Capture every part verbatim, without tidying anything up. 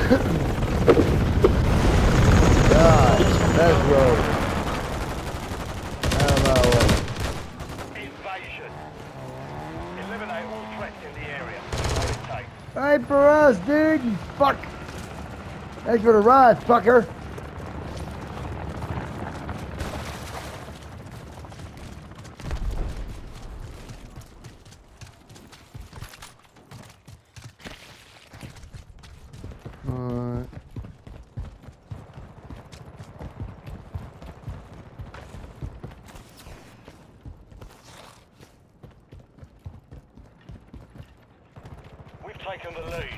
God, let's roll. Out of my way. Invasion. Eliminate all threats in the area. What it takes. Right for us, dude. You fuck. Thanks for the ride, fucker. Alright. We've taken the lead.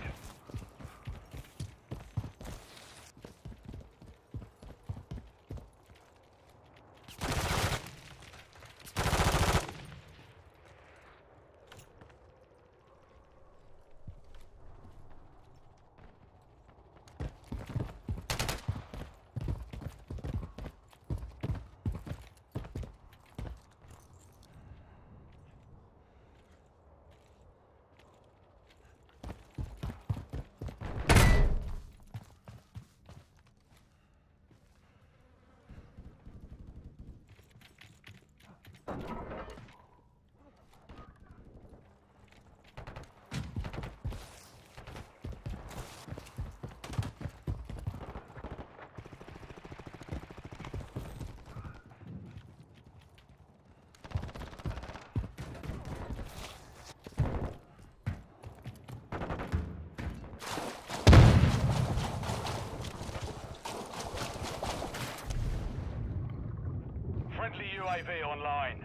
Friendly U A V online.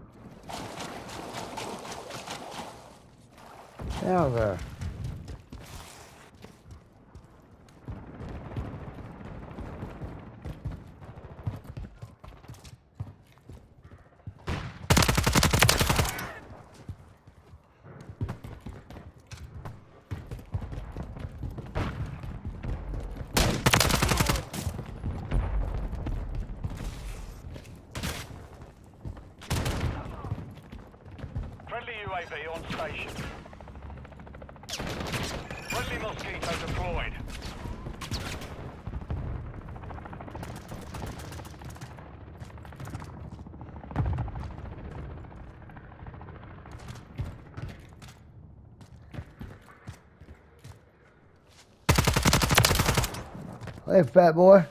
Down there. Friendly U A V on station. Friendly Mosquito deployed. Hey, fat boy.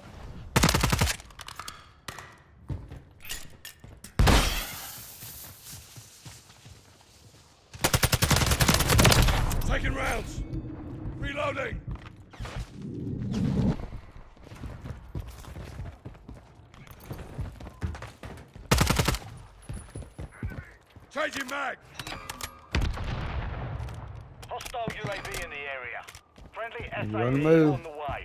Taking rounds. Reloading. Changing mag. Hostile U A V in the area. Friendly S You're A on the E move. on the way.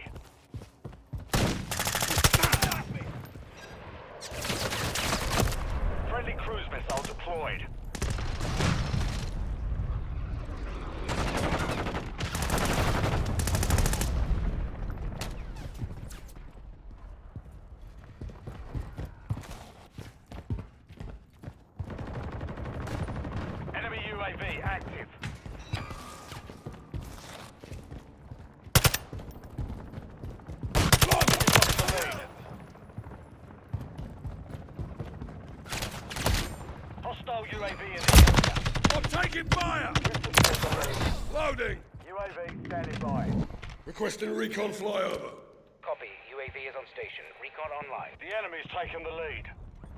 Friendly cruise missile deployed. Enemy U A V active. Lost the lead. Hostile U A V in the area. I'm taking fire. Loading. U A V standing by. Requesting recon flyover. Copy. U A V is on station. Recon online. The enemy's taken the lead.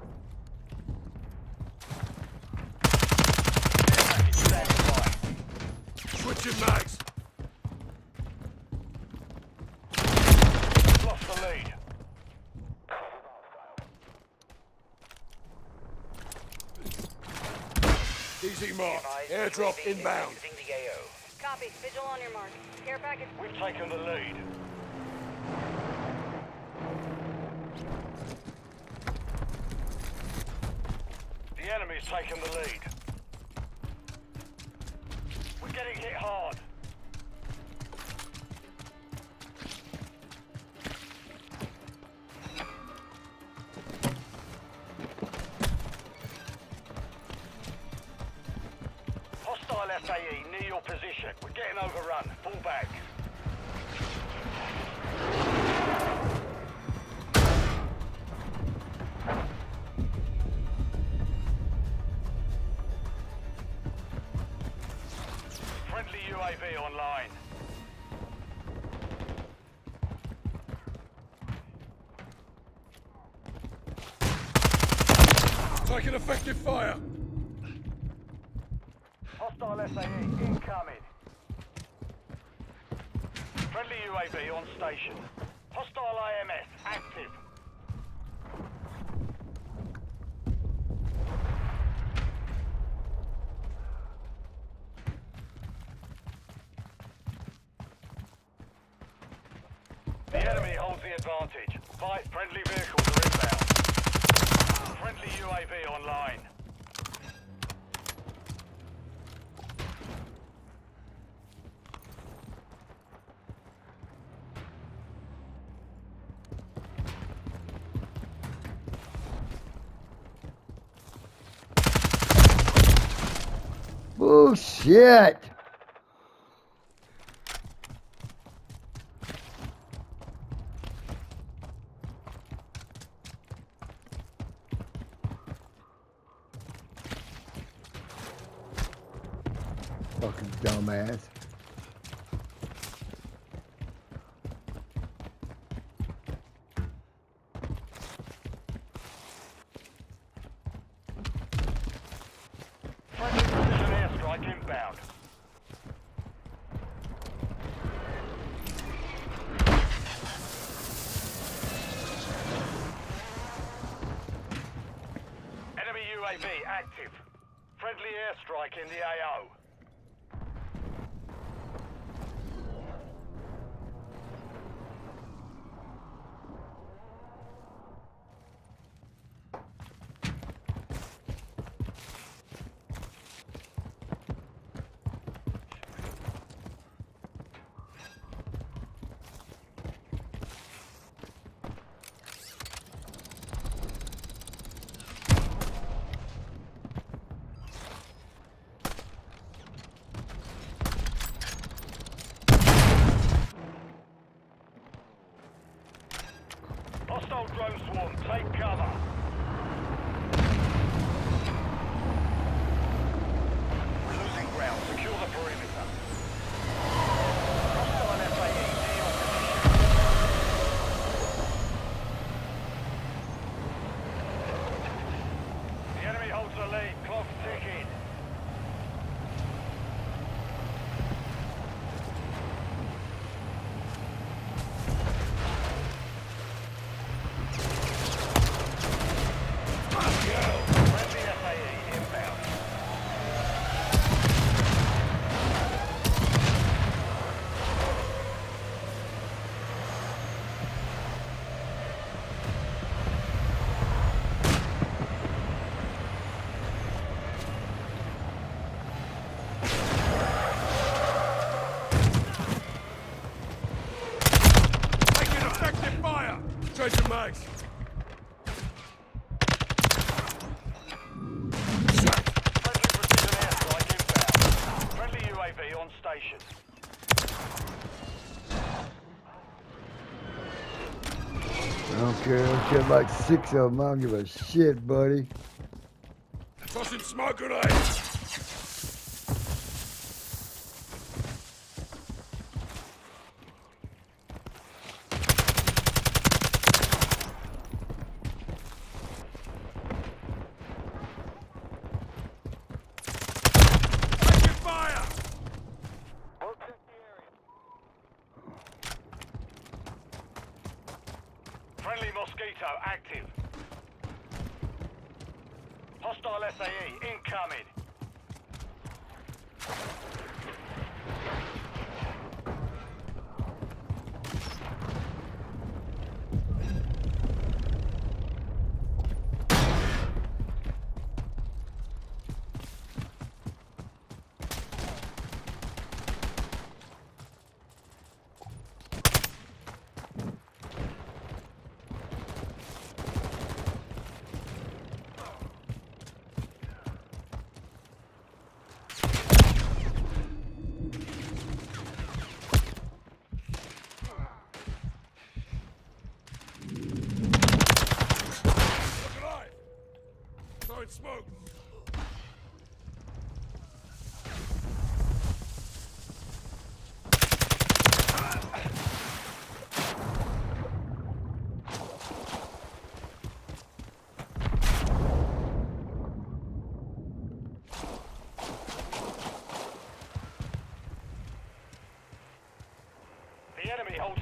Package standing by. Switching mags. Lost the lead. Easy mark. Advised, Airdrop U A V inbound. exiting the A O. Copy. Vigil on your mark. Care package. We've taken the lead. The enemy's taken the lead. We're getting hit hard. Hostile F A E near your position. We're getting overrun. Fall back. U A V online. Taking effective fire. Hostile S A E incoming. Friendly U A V on station. Hostile I M S active. The enemy holds the advantage. Five friendly vehicles are inbound. Friendly U A V online. Bullshit! Fucking dumbass. Friendly precision airstrike inbound. Enemy U A V active. Friendly airstrike in the A O. Hostile drone swarm, take cover. We're losing ground, secure the perimeter. Hostile S A E in your position. The enemy holds the lead, clock ticking. Friendly S A E inbound. Taking effective fire. Changing mags. Friendly precision airstrike inbound. Friendly U A V on station. I don't care. I don't care like six of them. I don't give a shit, buddy. Tossing smoke grenades. Taking fire. Friendly Mosquito active. Hostile S A E incoming.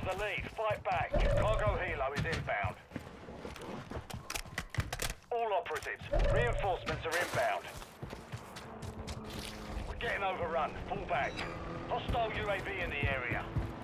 the lead. Fight back. Cargo helo is inbound. All operatives, reinforcements are inbound. We're getting overrun. Fall back. Hostile U A V in the area.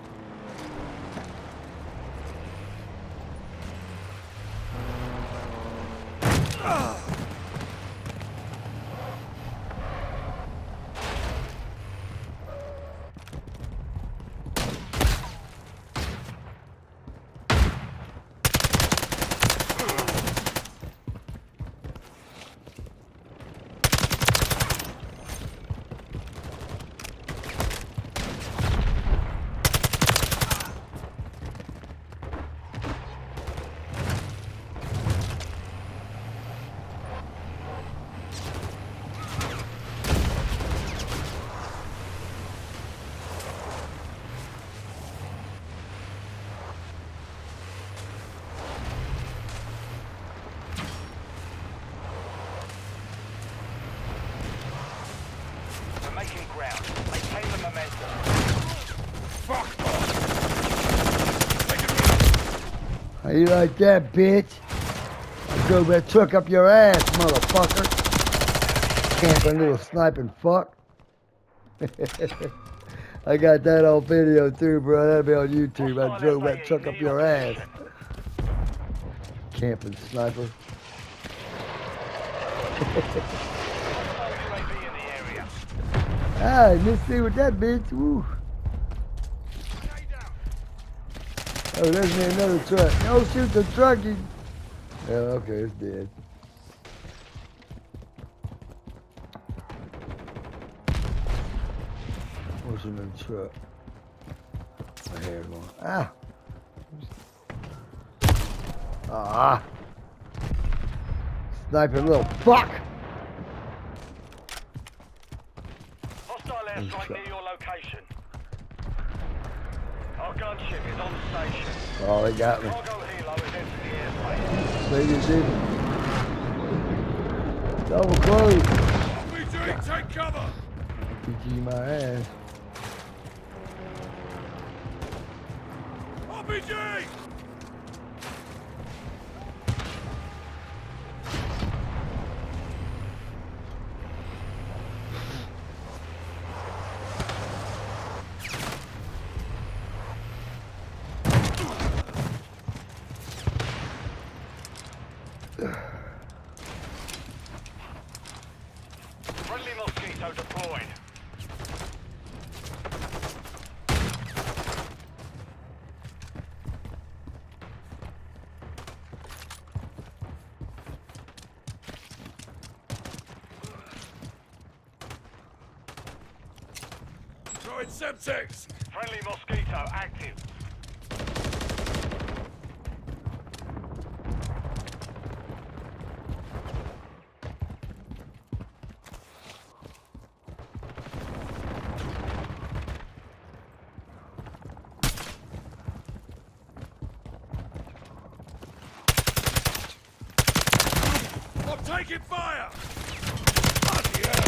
Making ground. Maintain the momentum. Fuck off! Take it back. How you like that, bitch? I drove that truck up your ass, motherfucker. Camping little sniping fuck. I got that on video too, bro. That'll be on YouTube. I drove that truck up your ass. Camping sniper. Ah, let's see what that bitch. Woo. Oh, there's me another truck. No, shoot the truckie. Yeah, okay, it's dead. What's in the truck? My hair's going. Ah. Ah. Sniping little fuck. Hostile airstrike near your location. Our gunship is on station. Oh, they got me. Cargo helo is into the airspace. They can see me. Double close. R P G, take cover! P G my ass. R P G! Friendly Mosquito deployed. Throwing Semtex! Friendly Mosquito active. I'm taking fire! Bloody hell!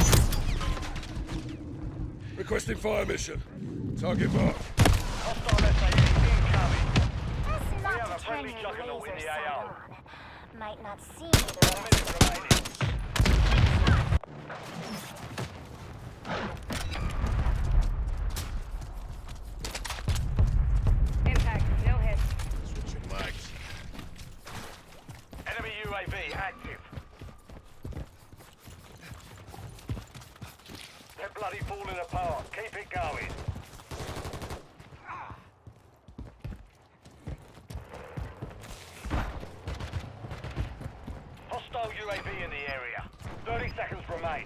Requesting fire mission. Target mark. Hostile S A E incoming. That's We not have a to turn friendly your juggernaut in laser the A sight O. on. Might not see me the One rest minute remaining. Impact, no hits. Switching mags. Enemy U A V active. They're bloody falling apart. Keep it going. Hostile U A V in the area. thirty seconds remain.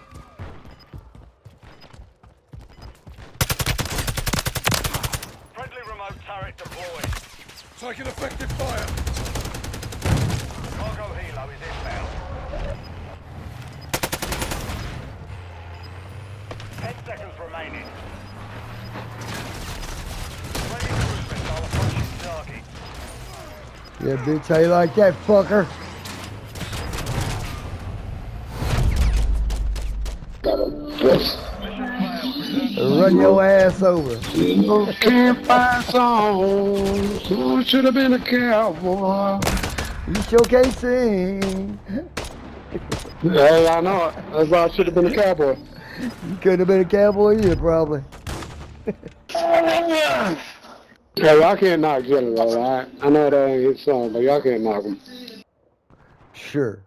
Friendly remote turret deployed. Taking effective fire. Cargo helo is inbound. Ten seconds remaining. Friendly cruise missile approaching target. Yeah, bitch, how you like that, fucker? Mission failed. Return Run your ass over. No campfire song. So should have been a cowboy. You sure can't sing. Hey, I know it. That's why I should have been a cowboy. You couldn't have been a cowboy either, probably. Hey, y'all can't knock General, alright? I know that ain't his song, but y'all can't knock him. Sure.